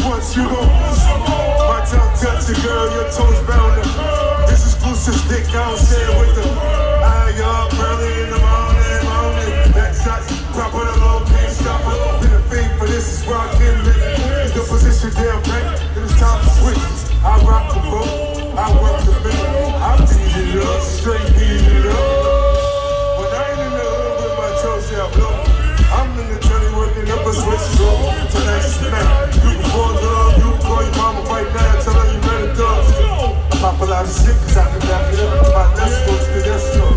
once, you gon' my tongue touch your girl, your toes bound up. This exclusive stick, I don't say it with the eye up early in the morning. Back shots, drop on a low pin stopper. Been a fiend for this, is where I can live. It's the position damn right, then it's time to switch. I rock the boat, I work the middle. I beat it up, straight beat it up. When I ain't in the hood with my toes out low, I'm in the journey working up a switch roll. Tonight's the night, you can fall in love, you can call your mama right now, tell her you ready to go. I pop a lot of shit cause I can back it up. My let's go to the